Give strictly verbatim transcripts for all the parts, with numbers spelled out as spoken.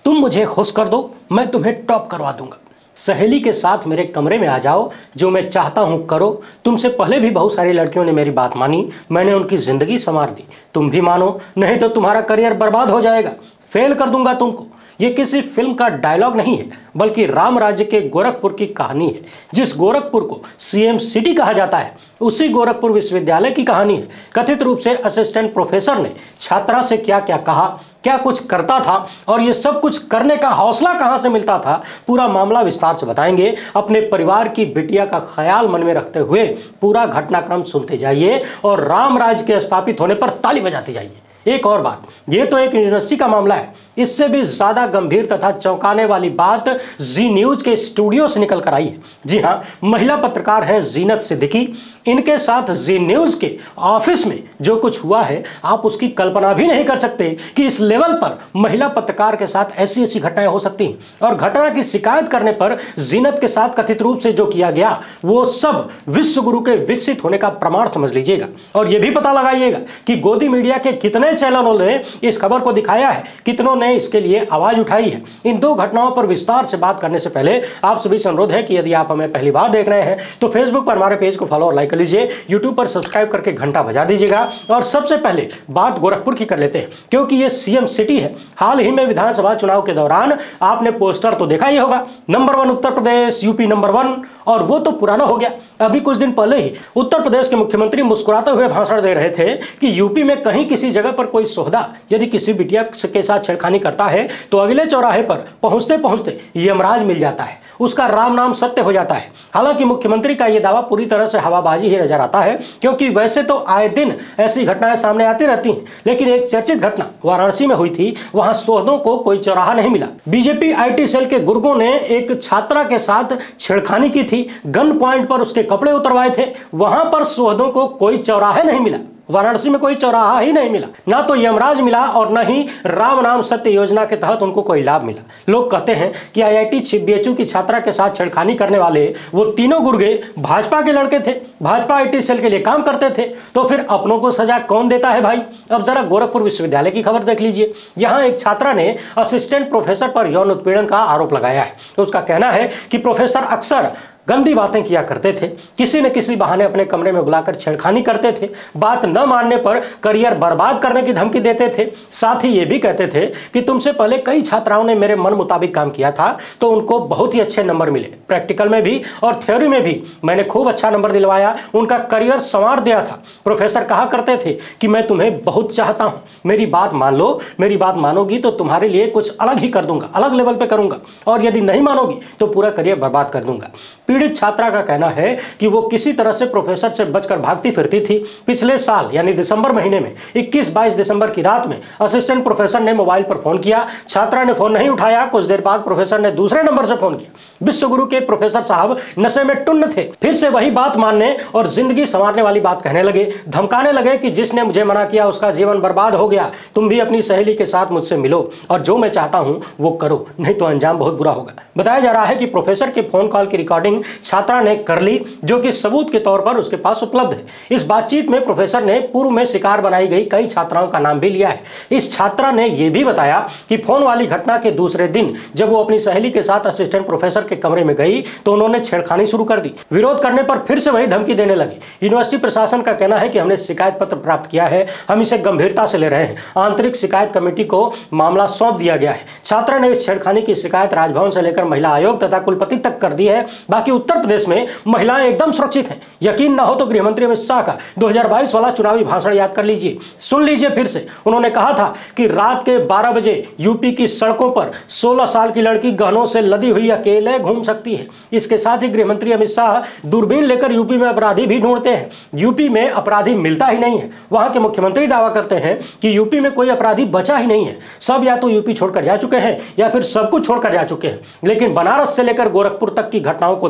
तुम मुझे खुश कर दो, मैं तुम्हें टॉप करवा दूंगा। सहेली के साथ मेरे कमरे में आ जाओ, जो मैं चाहता हूँ करो। तुमसे पहले भी बहुत सारी लड़कियों ने मेरी बात मानी, मैंने उनकी ज़िंदगी संवार दी। तुम भी मानो, नहीं तो तुम्हारा करियर बर्बाद हो जाएगा, फेल कर दूंगा तुमको। ये किसी फिल्म का डायलॉग नहीं है, बल्कि राम राज्य के गोरखपुर की कहानी है। जिस गोरखपुर को सीएम सिटी कहा जाता है, उसी गोरखपुर विश्वविद्यालय की कहानी है। कथित रूप से असिस्टेंट प्रोफेसर ने छात्रा से क्या क्या कहा, क्या कुछ करता था और ये सब कुछ करने का हौसला कहां से मिलता था, पूरा मामला विस्तार से बताएंगे। अपने परिवार की बिटिया का ख्याल मन में रखते हुए पूरा घटनाक्रम सुनते जाइए और राम राज्य के स्थापित होने पर ताली बजाते जाइए। एक और बात, ये तो एक यूनिवर्सिटी का मामला है, इससे भी ज्यादा गंभीर तथा चौंकाने वाली बात जी न्यूज के स्टूडियो से निकल कर आई है। जी हां, महिला पत्रकार हैं जीनत सिद्दीकी। इनके साथ जी न्यूज के ऑफिस में जो कुछ हुआ है, आप उसकी कल्पना भी नहीं कर सकते कि इस लेवल पर महिला पत्रकार के साथ ऐसी ऐसी घटनाएं हो सकती हैं। और घटना की शिकायत करने पर जीनत के साथ कथित रूप से जो किया गया, वो सब विश्व गुरु के विकसित होने का प्रमाण समझ लीजिएगा। और यह भी पता लगाइएगा कि गोदी मीडिया के कितने चैनलों ने इस खबर को दिखाया है, कितनों ने इसके लिए आवाज उठाई है। इन दो घटनाओं पर विस्तार से बात करने से पहले आप सभी से अनुरोध है कि यदि आप हमें पहली बार देख रहे हैं तो फेसबुक पर हमारे पेज को फॉलो और लाइक कर लीजिए, यूट्यूब पर सब्सक्राइब करके घंटा बजा दीजिएगा। और सबसे पहले बात गोरखपुर की कर लेते हैं, क्योंकि ये सीएम सिटी है। हाल ही में विधानसभा चुनाव के दौरान आपने पोस्टर तो देखा ही होगा, number one Uttar Pradesh, UP number one, और वो तो पुराना हो गया। अभी कुछ दिन पहले ही उत्तर प्रदेश के मुख्यमंत्री मुस्कुराते हुए भाषण दे रहे थे कि यूपी में कहीं किसी जगह पर कोई सोहदा यदि किसी बिटिया के साथ छेड़खानी करता है तो अगले चौराहे पर पहुंचते पहुंचते यमराज मिल जाता है, उसका राम नाम सत्य हो जाता है। हालांकि मुख्यमंत्री का यह दावा पूरी तरह से हवाबाजी ही नजर आता है, क्योंकि वैसे तो आए दिन ऐसी घटनाएं सामने आती रहती हैं, लेकिन एक चर्चित घटना वाराणसी में हुई थी। वहां सोहदों को कोई चौराहा नहीं मिला। बीजेपी आईटी सेल के गुर्गों ने एक छात्रा के साथ छेड़खानी की थी, गन पॉइंट पर उसके कपड़े उतरवाए थे, वहां पर सोहदों को कोई चौराहे नहीं मिला। वाराणसी में कोई चौराहा ही नहीं मिला, ना तो यमराज मिला और न ही राम नाम सत्य योजना के तहत उनको कोई लाभ मिला। लोग कहते हैं कि आईआईटी बीएचयू की छात्रा के साथ छेड़खानी करने वाले वो तीनों गुर्गे भाजपा के लड़के थे, भाजपा आईटी सेल के लिए काम करते थे। तो फिर अपनों को सजा कौन देता है भाई? अब जरा गोरखपुर विश्वविद्यालय की खबर देख लीजिए। यहाँ एक छात्रा ने असिस्टेंट प्रोफेसर पर यौन उत्पीड़न का आरोप लगाया है। तो उसका कहना है कि प्रोफेसर अक्सर गंदी बातें किया करते थे, किसी न किसी बहाने अपने कमरे में बुलाकर छेड़खानी करते थे, बात न मानने पर करियर बर्बाद करने की धमकी देते थे। साथ ही ये भी कहते थे कि तुमसे पहले कई छात्राओं ने मेरे मन मुताबिक काम किया था तो उनको बहुत ही अच्छे नंबर मिले, प्रैक्टिकल में भी और थ्योरी में भी मैंने खूब अच्छा नंबर दिलवाया, उनका करियर संवार दिया था। प्रोफेसर कहा करते थे कि मैं तुम्हें बहुत चाहता हूं, मेरी बात मान लो, मेरी बात मानोगी तो तुम्हारे लिए कुछ अलग ही कर दूंगा, अलग लेवल पे करूंगा, और यदि नहीं मानोगी तो पूरा करियर बर्बाद कर दूंगा। पीड़ित छात्रा का कहना है कि वो किसी तरह से प्रोफेसर से बचकर भागती फिरती थी। पिछले साल यानी दिसंबर महीने में इक्कीस बाईस दिसंबर की रात में असिस्टेंट प्रोफेसर ने मोबाइल पर फोन किया, छात्रा ने फोन नहीं उठाया। कुछ देर बाद प्रोफेसर ने दूसरे नंबर से फोन किया। विश्वगुरु के प्रोफेसर साहब नशे में टुन्न थे, फिर से वही बात मानने और जिंदगी संवारने वाली बात कहने लगे, धमकाने लगे कि जिसने मुझे मना किया उसका जीवन बर्बाद हो गया, तुम भी अपनी सहेली के साथ मुझसे मिलो और जो मैं चाहता हूं वो करो, नहीं तो अंजाम बहुत बुरा होगा। बताया जा रहा है कि प्रोफेसर के फोन कॉल की रिकॉर्डिंग छात्रा ने कर ली, जो कि सबूत के तौर पर उसके पास उपलब्ध है। इस बातचीत में प्रोफेसर ने पूर्व में शिकार बनाई गई कई छात्राओं का नाम भी लिया है। इस छात्रा ने यह भी बताया कि फोन वाली घटना के दूसरे दिन जब वो अपनी सहेली के साथ असिस्टेंट प्रोफेसर के कमरे में गई तो उन्होंने छेड़खानी शुरू कर दी। विरोध करने पर फिर से वही धमकी देने लगी। यूनिवर्सिटी प्रशासन का कहना है कि हमने शिकायत पत्र प्राप्त किया है, हम इसे गंभीरता से ले रहे हैं, आंतरिक शिकायत कमेटी को मामला सौंप दिया गया है। छात्रा ने इस छेड़खानी की शिकायत राजभवन से लेकर महिला आयोग तथा कुलपति तक कर दी है। बाकी उत्तर प्रदेश में महिलाएं एकदम सुरक्षित हैं। यकीन ना हो तो गृह मंत्री अमित शाह का दो हज़ार बाईस वाला चुनावी भाषण याद कर लीजिए, सुन लीजिए फिर से। उन्होंने कहा था कि रात के बारह बजे यूपी की सड़कों पर सोलह साल की लड़की गहनों से लदी हुई अकेले घूम सकती है। इसके साथ ही गृह मंत्री अमित शाह दूरबीन लेकर यूपी में अपराधी भी ढूंढते हैं। यूपी में अपराधी मिलता ही नहीं है। वहां के मुख्यमंत्री दावा करते हैं कि यूपी में कोई अपराधी बचा ही नहीं है, सब या तो यूपी छोड़कर जा चुके हैं या फिर सब कुछ छोड़कर जा चुके हैं। लेकिन बनारस से लेकर गोरखपुर तक की घटनाओं को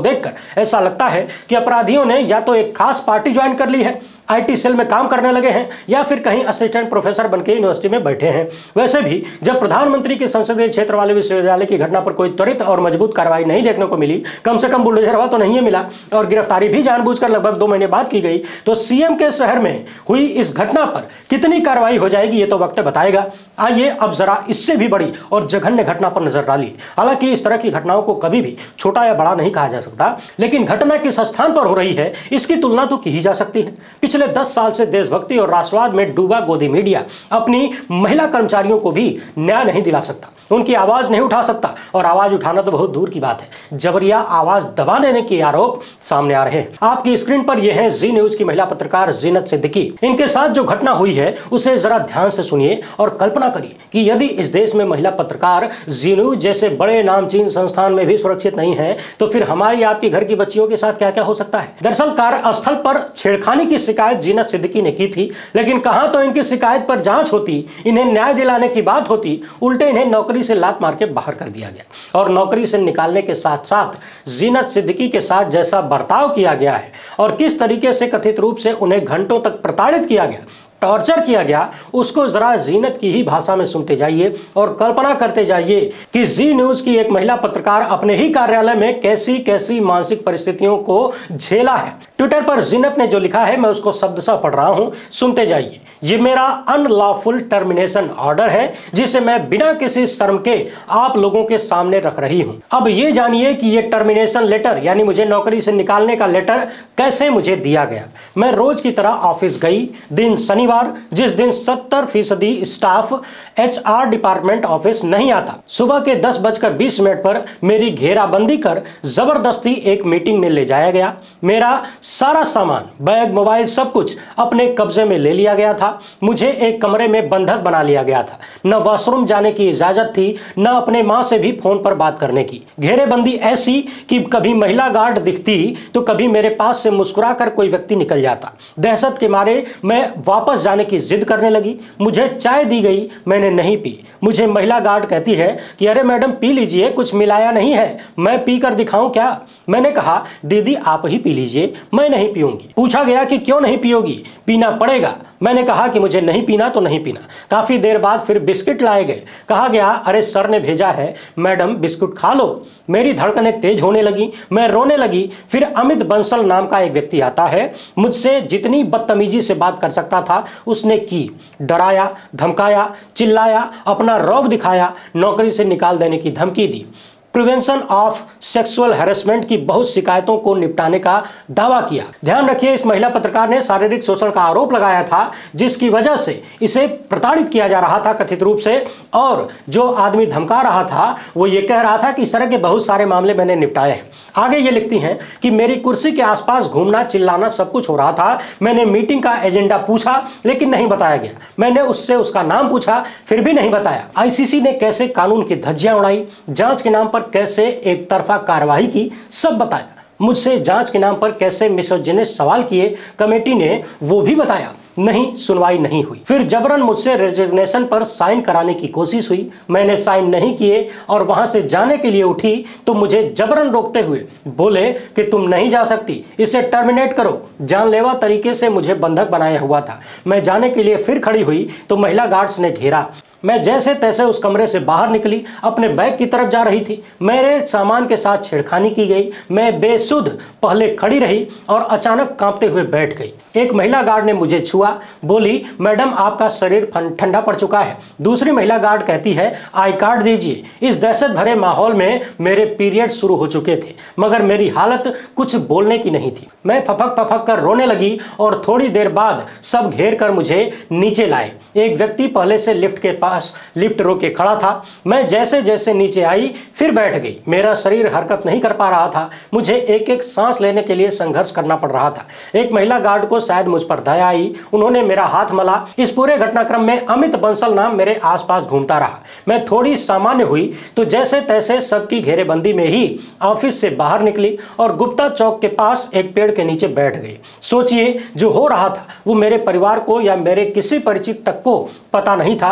देखकर ऐसा लगता है कि अपराधियों ने या तो एक खास पार्टी ज्वाइन कर ली है, आईटी सेल में काम करने लगे हैं, या फिर कहीं असिस्टेंट प्रोफेसर बनकर यूनिवर्सिटी में बैठे हैं। वैसे भी जब प्रधानमंत्री के संसदीय क्षेत्र वाले विश्वविद्यालय की घटना पर कोई त्वरित और मजबूत कार्रवाई नहीं देखने को मिली, कम से कम बुलडोजर तो नहीं मिला, और गिरफ्तारी भी जानबूझकर लगभग दो महीने बाद की गई, तो सीएम के शहर में हुई इस घटना पर कितनी कार्रवाई हो जाएगी ये तो वक्त बताएगा। आइए अब जरा इससे भी बड़ी और जघन्य घटना पर नजर डालिए। हालांकि इस तरह की घटनाओं को कभी भी छोटा या बड़ा नहीं कहा जा सकता, लेकिन घटना किस स्थान पर हो रही है इसकी तुलना तो की ही जा सकती है। पिछले दस साल से देशभक्ति और राष्ट्रवाद में डूबा गोदी मीडिया अपनी महिला कर्मचारियों को भी न्याय नहीं दिला सकता, उनकी आवाज नहीं उठा सकता, और आवाज उठाना तो बहुत दूर की बात है, जबरिया आवाज दबा देने के आरोप सामने आ रहे हैं। आपकी स्क्रीन पर यह है जी न्यूज की महिला पत्रकार जीनत सिद्दीकी। इनके साथ जो घटना हुई है उसे जरा ध्यान से सुनिए और कल्पना करिए कि यदि इस देश में महिला पत्रकार जी न्यूज जैसे बड़े नामचीन संस्थान में भी सुरक्षित नहीं है, तो फिर हमारी आपके घर की बच्चियों के साथ क्या क्या हो सकता है। दरअसल कार्यस्थल पर छेड़खानी की शिकायत जीनत सिद्दीकी ने की थी, लेकिन कहां तो इनकी शिकायत पर जांच होती, इन्हें न्याय दिलाने की बात होती, उल्टे इन्हें नौकरी से लात मार के बाहर कर दिया गया। और नौकरी से निकालने के साथ साथ जीनत सिद्दीकी के साथ जैसा बर्ताव किया गया है और किस तरीके से कथित रूप से उन्हें घंटों तक प्रताड़ित किया गया, टॉर्चर किया गया, उसको जरा जीनत की ही भाषा में सुनते जाइए और कल्पना करते जाइए कि जी न्यूज की एक महिला पत्रकार अपने ही कार्यालय में कैसी कैसी मानसिक परिस्थितियों को झेला है। ट्विटर पर जीनत ने जो लिखा है मैं उसको शब्दशः पढ़ रहा हूं, सुनते जाइए। ये मेरा अनलॉफुल टर्मिनेशन ऑर्डर है जिसे मैं बिना किसी शर्म के आप लोगों के सामने रख रही हूं। अब ये जानिए कि ये टर्मिनेशन लेटर यानी मुझे नौकरी से निकालने का लेटर कैसे मुझे दिया गया। मैं रोज की तरह ऑफिस गई, दिन शनिवार जिस दिन सत्तर फीसदी स्टाफ एचआर डिपार्टमेंट ऑफिस नहीं आता। सुबह के दस बजकर बीस मिनट पर मेरी घेराबंदी कर जबरदस्ती एक मीटिंग में ले जाया गया। मेरा सारा सामान, बैग, मोबाइल, सब कुछ अपने कब्जे में ले लिया गया था। मुझे एक कमरे में बंधक बना लिया गया था। न वॉशरूम जाने की इजाजत थी, न अपने मां से भी फोन पर बात करने की। घेरेबंदी ऐसी कि कभी महिला गार्ड दिखती तो कभी मेरे पास से मुस्कुराकर कोई व्यक्ति निकल जाता। दहशत के मारे मैं वापस जाने की जिद करने लगी। मुझे चाय दी गई, मैंने नहीं पी। मुझे महिला गार्ड कहती है कि अरे मैडम पी लीजिए, कुछ मिलाया नहीं है, मैं पी कर दिखाऊं क्या। मैंने कहा दीदी आप ही पी लीजिए, मैं नहीं पीऊंगी। पूछा गया कि क्यों नहीं पियोगी, पीना पड़ेगा। मैंने कहा कि मुझे नहीं पीना तो नहीं पीना। काफी देर बाद फिर बिस्किट लाए गए। कहा गया अरे सर ने भेजा है, मैडम बिस्कुट खा लो। मेरी धड़कनें तेज होने लगी, मैं रोने लगी। फिर अमित बंसल नाम का एक व्यक्ति आता है, मुझसे जितनी बदतमीजी से बात कर सकता था उसने की। डराया, धमकाया, चिल्लाया, अपना रौब दिखाया, नौकरी से निकाल देने की धमकी दी। प्रिवेंशन ऑफ सेक्सुअल हैरेसमेंट की बहुत शिकायतों को निपटाने का दावा किया। ध्यान रखिए इस महिला पत्रकार ने शारीरिक शोषण का आरोप लगाया था जिसकी वजह से इसे प्रताड़ित किया जा रहा था कथित रूप से, और जो आदमी धमका रहा था वो ये कह रहा था कि इस तरह के बहुत सारे मामले मैंने निपटाए हैं। आगे ये लिखती हैं कि मेरी कुर्सी के आसपास घूमना, चिल्लाना सब कुछ हो रहा था। मैंने मीटिंग का एजेंडा पूछा लेकिन नहीं बताया गया। मैंने उससे उसका नाम पूछा फिर भी नहीं बताया। आईसीसी ने कैसे कानून की धज्जियां उड़ाई, जांच के नाम पर कैसे एक तरफा कार्रवाई की, सब बताया। मुझसे जांच के नाम पर कैसे मिसोजिनिस्ट सवाल किए, कमेटी ने वो भी बताया। नहीं, सुनवाई नहीं हुई। फिर जबरन मुझसे रेजिग्नेशन पर साइन कराने की कोशिश हुई। मैंने साइन नहीं किए और वहां से जाने के लिए उठी तो मुझे जबरन रोकते हुए बोले कि तुम नहीं जा सकती, इसे टर्मिनेट करो। जानलेवा तरीके से मुझे बंधक बनाया हुआ था। मैं जाने के लिए फिर खड़ी हुई तो महिला गार्ड्स ने घेरा। मैं जैसे तैसे उस कमरे से बाहर निकली, अपने बैग की तरफ जा रही थी। मेरे सामान के साथ छेड़खानी की गई। मैं बेसुध पहले खड़ी रही और अचानक कांपते हुए बैठ गई। एक महिला गार्ड ने मुझे छुआ, बोली मैडम आपका शरीर ठंडा पड़ चुका है। दूसरी महिला गार्ड कहती है आई कार्ड दीजिए। इस दहशत भरे माहौल में मेरे पीरियड शुरू हो चुके थे मगर मेरी हालत कुछ बोलने की नहीं थी। मैं फफक फफक कर रोने लगी और थोड़ी देर बाद सब घेर कर मुझे नीचे लाए। एक व्यक्ति पहले से लिफ्ट के पास लिफ्ट रोके खड़ा था। मैं जैसे जैसे नीचे आई फिर बैठ गई। मेरा शरीर हरकत नहीं कर पा रहा था। मुझे एक एक सांस लेने के लिए संघर्ष करना पड़ रहा था। एक महिला गार्ड को शायद मुझ पर दया आई, उन्होंने मेरा हाथ मला। इस पूरे घटनाक्रम में अमित बंसल नाम मेरे आसपास घूमता रहा। मैं थोड़ी सामान्य हुई तो जैसे तैसे सबकी घेरेबंदी में ही ऑफिस से बाहर निकली और गुप्ता चौक के पास एक पेड़ के नीचे बैठ गई। सोचिए जो हो रहा था वो मेरे परिवार को या मेरे किसी परिचित तक को पता नहीं था कि मैं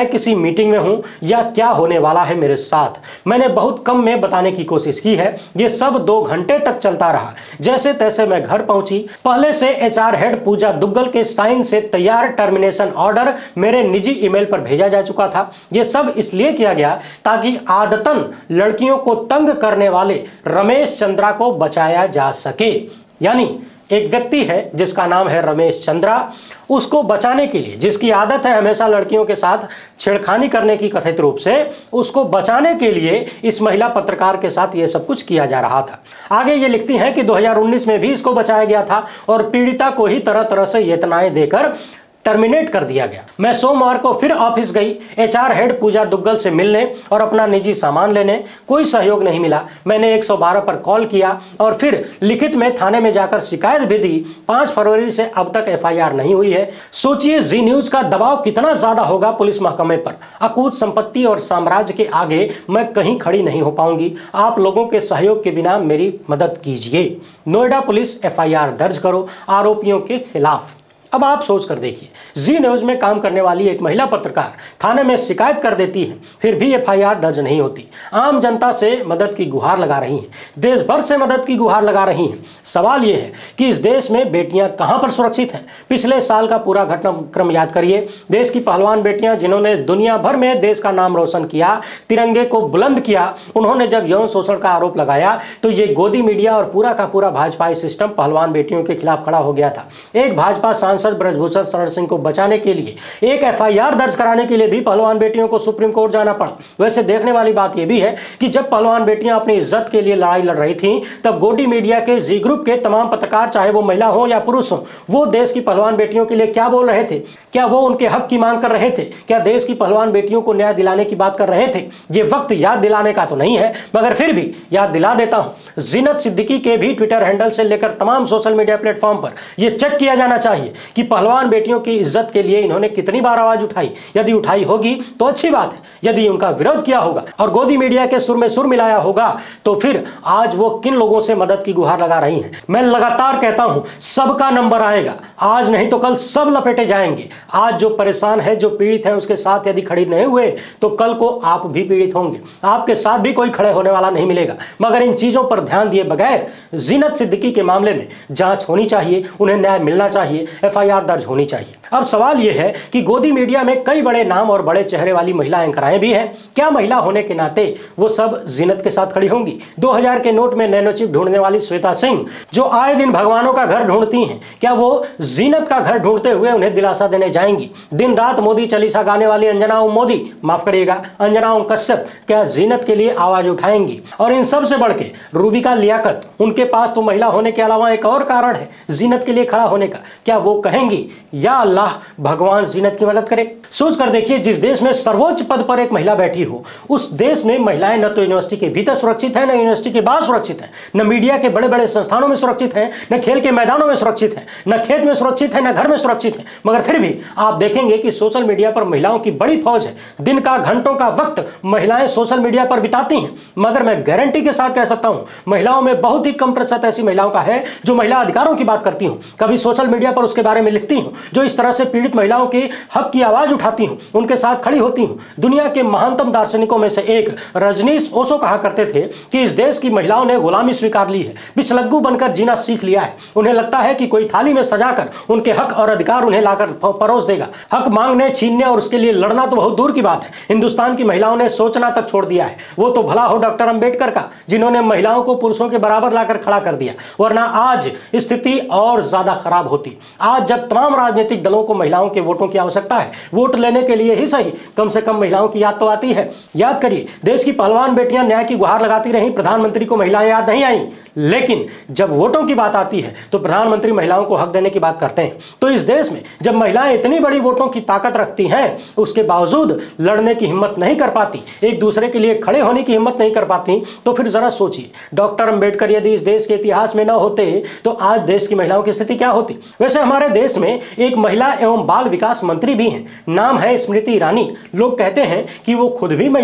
मैं किसी मीटिंग में हूं या क्या होने वाला है मेरे साथ। मैंने बहुत कम में बताने की कोशिश की है। ये सब दो घंटे तक चलता रहा। जैसे तैसे मैं घर पहुंची। पहले से एचआर हेड पूजा दुग्गल के साइन से तैयार टर्मिनेशन ऑर्डर मेरे निजी ईमेल पर भेजा जा चुका था। यह सब इसलिए किया गया ताकि आदतन लड़कियों को तंग करने वाले रमेश चंद्रा को बचाया जा सके। यानी एक व्यक्ति है जिसका नाम है रमेश चंद्रा, उसको बचाने के लिए, जिसकी आदत है हमेशा लड़कियों के साथ छेड़खानी करने की कथित रूप से, उसको बचाने के लिए इस महिला पत्रकार के साथ ये सब कुछ किया जा रहा था। आगे ये लिखती हैं कि दो हज़ार उन्नीस में भी इसको बचाया गया था और पीड़िता को ही तरह तरह से यातनाएं देकर टर्मिनेट कर दिया गया। मैं सोमवार को फिर ऑफिस गई एचआर हेड पूजा दुग्गल से मिलने और अपना निजी सामान लेने। कोई सहयोग नहीं मिला। मैंने एक सौ बारह पर कॉल किया और फिर लिखित में थाने में जाकर शिकायत भी दी। पाँच फरवरी से अब तक एफआईआर नहीं हुई है। सोचिए जी न्यूज का दबाव कितना ज्यादा होगा पुलिस महकमे पर। अकूत संपत्ति और साम्राज्य के आगे मैं कहीं खड़ी नहीं हो पाऊंगी। आप लोगों के सहयोग के बिना मेरी मदद कीजिए। नोएडा पुलिस एफआईआर दर्ज करो आरोपियों के खिलाफ। अब आप सोच कर देखिए, जी न्यूज में काम करने वाली एक महिला पत्रकार थाने में शिकायत कर देती है, फिर भी एफआईआर दर्ज नहीं होती। आम जनता से मदद की गुहार लगा रही हैं, देश भर से मदद की गुहार लगा रही हैं। सवाल यह है कि इस देश में बेटियां कहां पर सुरक्षित हैं? पिछले साल का पूरा घटनाक्रम याद करिए। देश की पहलवान बेटियां जिन्होंने दुनिया भर में देश का नाम रोशन किया, तिरंगे को बुलंद किया, उन्होंने जब यौन शोषण का आरोप लगाया तो ये गोदी मीडिया और पूरा का पूरा भाजपाई सिस्टम पहलवान बेटियों के खिलाफ खड़ा हो गया था। एक भाजपा सांसद ब्रजभूषण शरण सिंह को बचाने के लिए, एक एफआईआर दर्ज कराने के लिए भी पहलवान बेटियों को सुप्रीम कोर्ट जाना पड़ा। वैसे देखने वाली बात यह भी है कि जब पहलवान बेटियां अपनी इज्जत के लिए लड़ाई लड़ रही थीं, तब गोडी मीडिया के जी ग्रुप के तमाम पत्रकार, चाहे वो महिला हो या पुरुष हो, वो देश की पहलवान बेटियों के लिए क्या बोल रहे थे? क्या वो उनके हक की मांग कर रहे थे? क्या देश की पहलवान बेटियों को न्याय दिलाने की बात कर रहे थे? ये वक्त याद दिलाने का तो नहीं है, मगर फिर भी याद दिला देता हूं। जीनत सिद्दीकी के भी ट्विटर हैंडल से लेकर तमाम सोशल मीडिया प्लेटफॉर्म पर यह चेक किया जाना चाहिए कि पहलवान बेटियों की इज्जत के लिए इन्होंने कितनी बार आवाज उठाई। यदि उठाई होगी तो अच्छी बात है, यदि उनका विरोध किया होगा और गोदी मीडिया के सुर में सुर मिलाया होगा तो फिर आज वो किन लोगों से मदद की गुहार लगा रही हैं। मैं लगातार कहता हूं, सबका नंबर आएगा, आज नहीं तो कल सब लपेटे जाएंगे। आज जो परेशान है, जो पीड़ित है, उसके साथ यदि खड़े नहीं हुए तो कल को आप भी पीड़ित होंगे, आपके साथ भी कोई खड़े होने वाला नहीं मिलेगा। मगर इन चीजों पर ध्यान दिए बगैर जीनत सिद्दीकी के मामले में जांच होनी चाहिए, उन्हें न्याय मिलना चाहिए, एफआईआर दर्ज होनी चाहिए। अब सवाल यह है कि गोदी मीडिया में कई बड़े नाम और बड़े चेहरे वाली महिला एंकराएं भी हैं। क्या महिला होने के नाते वो सब जीनत के साथ खड़ी होंगी? दो हज़ार के नोट में नैनो चिप ढूंढने वाली श्वेता सिंह, जो आए दिन भगवानों का घर ढूंढती हैं, क्या वो जीनत का घर ढूंढते हुए उन्हें दिलासा देने जाएंगी? दिन रात मोदी चालीसा गाने वाली अंजना ओम मोदी, माफ करिएगा अंजना ओम कश्यप, क्या जीनत के लिए आवाज उठाएंगी? और इन सब से बढ़ के रूबिका लियाकत, उनके पास तो महिला होने के अलावा एक और कारण है जीनत के लिए खड़ा होने का। क्या वो कहेंगी या अल्लाह भगवान जीनत की मदद करे? सोच कर देखिए, जिस देश में सर्वोच्च पद पर एक महिला बैठी हो, उस देश में महिलाएं न तो यूनिवर्सिटी के भीतर सुरक्षित है, न यूनिवर्सिटी के बाहर सुरक्षित है, न मीडिया के बड़े बड़े संस्थानों में सुरक्षित है, न खेल के मैदानों में सुरक्षित है, न खेत में सुरक्षित है, न घर में सुरक्षित है। मगर फिर भी आप देखेंगे कि सोशल मीडिया पर महिलाओं की बड़ी फौज है। दिन का घंटों का वक्त महिलाएं सोशल मीडिया पर बिताती हैं। मगर मैं गारंटी के साथ कह सकता हूं, महिलाओं में बहुत ही कम प्रतिशत ऐसी महिलाओं का है जो महिला अधिकारों की बात करती हूं, कभी सोशल मीडिया पर उसके बारे में लिखती हूं, जो इस तरह से पीड़ित महिलाओं के हक की आवाज उठाती हूं, उनके साथ खड़ी होती हूं। दुनिया के महानतम दार्शनिकों में से एक रजनीश ओशो कहा करते थे कि इस देश की महिलाओं ने गुलामी स्वीकार ली है, पिछलग्गू बनकर जीना सीख लिया है। उन्हें लगता है कि कोई थाली में सजाकर उनके हक और अधिकार उन्हें लाकर परोस देगा। हक मांगने, छीनने और उसके लिए लड़ना तो बहुत दूर की बात है, हिंदुस्तान की महिलाओं ने सोचना तक छोड़ दिया है। वो तो भला हो डॉक्टर अंबेडकर का, जिन्होंने महिलाओं को पुरुषों के बराबर लाकर खड़ा कर दिया, वरना आज स्थिति और ज्यादा खराब होती। आज जब तमाम राजनीतिक दलों को महिलाओं के वोटों की आवश्यकता है, वोट लेने के लिए ही सही, कम से कम महिलाओं की याद तो आती है। याद करिए, देश की पहलवान बेटियां न्याय की गुहार लगाती रहीं, प्रधानमंत्री को महिलाएं याद नहीं आई। लेकिन जब वोटों की बात आती है तो प्रधानमंत्री महिलाओं को हक देने की बात करते हैं। तो इस देश में जब महिलाएं इतनी बड़ी वोटों की ताकत रखती हैं, उसके बावजूद लड़ने की हिम्मत नहीं कर पाती, एक दूसरे के लिए खड़े होने की हिम्मत नहीं कर पाती, तो फिर जरा सोचिए, डॉक्टर अंबेडकर यदि इस देश के इतिहास में न होते तो आज देश की महिलाओं की स्थिति क्या होती। वैसे हमारे देश में एक महिला एवं बाल विकास मंत्री भी हैं, नाम है स्मृति ईरानी। लोग कहते हैं कि वो खुद भी महिला है,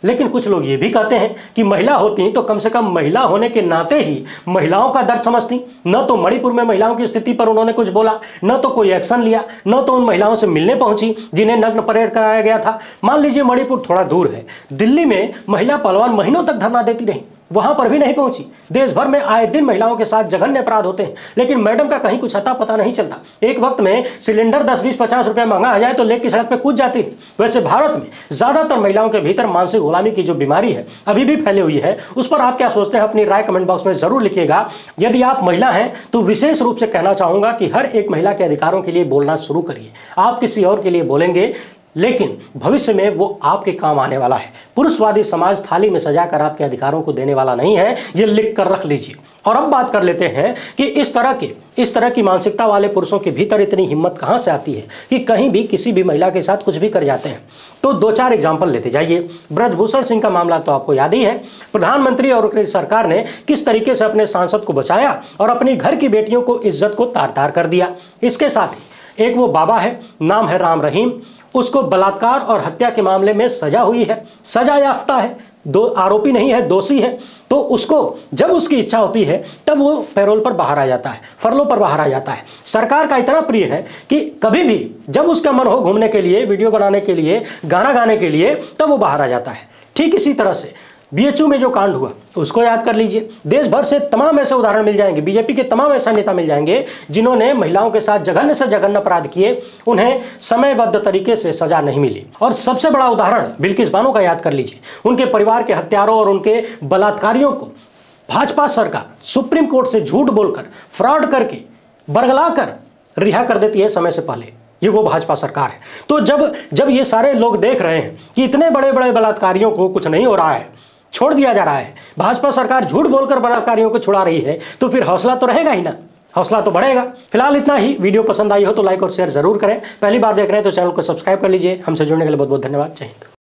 लेकिन कुछ लोग ये भी कहते हैं कि महिला होती तो कम से कम महिला होने के नाते ही महिलाओं का दर्द समझती। न तो मणिपुर में महिलाओं की स्थिति पर उन्होंने कुछ बोला, न तो कोई एक्शन लिया, न तो उन महिलाओं से मिलने पहुंची जिन्हें नग्न परेड कराया गया था। मान लीजिए मणिपुर थोड़ा दूर है, दिल्ली में महिला पहलवान महीनों तक धरना देती रही, वहां पर भी नहीं पहुंची। देश भर में आए दिन महिलाओं के साथ जघन्य अपराध होते हैं, लेकिन मैडम का कहीं कुछ अता पता नहीं चलता। एक वक्त में सिलेंडर दस बीस पचास रुपए महंगा आ जाए तो लेक की सड़क पे कूद जाती थी। वैसे भारत में ज्यादातर महिलाओं के भीतर मानसिक गुलामी की जो बीमारी है अभी भी फैली हुई है, उस पर आप क्या सोचते हैं अपनी राय कमेंट बॉक्स में जरूर लिखिएगा। यदि आप महिला हैं तो विशेष रूप से कहना चाहूंगा कि हर एक महिला के अधिकारों के लिए बोलना शुरू करिए। आप किसी और के लिए बोलेंगे लेकिन भविष्य में वो आपके काम आने वाला है। पुरुषवादी समाज थाली में सजाकर आपके अधिकारों को देने वाला नहीं है, ये लिख कर रख लीजिए। और अब बात कर लेते हैं कि इस तरह के इस तरह की मानसिकता वाले पुरुषों के भीतर इतनी हिम्मत कहां से आती है कि कहीं भी किसी भी महिला के साथ कुछ भी कर जाते हैं। तो दो चार एग्जाम्पल लेते जाइए। ब्रजभूषण सिंह का मामला तो आपको याद ही है। प्रधानमंत्री और उनकी सरकार ने किस तरीके से अपने सांसद को बचाया और अपनी घर की बेटियों को इज्जत को तार तार कर दिया। इसके साथ ही एक वो बाबा है, नाम है राम रहीम, उसको बलात्कार और हत्या के मामले में सजा हुई है, सजा याफ्ता है, दो आरोपी नहीं है, दोषी है। तो उसको जब उसकी इच्छा होती है तब वो पैरोल पर बाहर आ जाता है, फरलों पर बाहर आ जाता है। सरकार का इतना प्रिय है कि कभी भी जब उसका मन हो घूमने के लिए, वीडियो बनाने के लिए, गाना गाने के लिए, तब वो बाहर आ जाता है। ठीक इसी तरह से बीएचयू में जो कांड हुआ उसको याद कर लीजिए। देश भर से तमाम ऐसे उदाहरण मिल जाएंगे, बीजेपी के तमाम ऐसे नेता मिल जाएंगे जिन्होंने महिलाओं के साथ जघन्य से जघन्य अपराध किए, उन्हें समयबद्ध तरीके से सजा नहीं मिली। और सबसे बड़ा उदाहरण बिल्किस बानो का याद कर लीजिए। उनके परिवार के हत्यारों और उनके बलात्कारियों को भाजपा सरकार सुप्रीम कोर्ट से झूठ बोलकर, फ्रॉड करके, बरगला कर रिहा कर देती है समय से पहले। ये वो भाजपा सरकार है। तो जब जब ये सारे लोग देख रहे हैं कि इतने बड़े बड़े बलात्कारियों को कुछ नहीं हो रहा है, छोड़ दिया जा रहा है, भाजपा सरकार झूठ बोलकर बलात्कारियों को छुड़ा रही है, तो फिर हौसला तो रहेगा ही ना, हौसला तो बढ़ेगा। फिलहाल इतना ही। वीडियो पसंद आई हो तो लाइक और शेयर जरूर करें। पहली बार देख रहे हैं तो चैनल को सब्सक्राइब कर लीजिए। हमसे जुड़ने के लिए बहुत बहुत धन्यवाद। जय हिंद।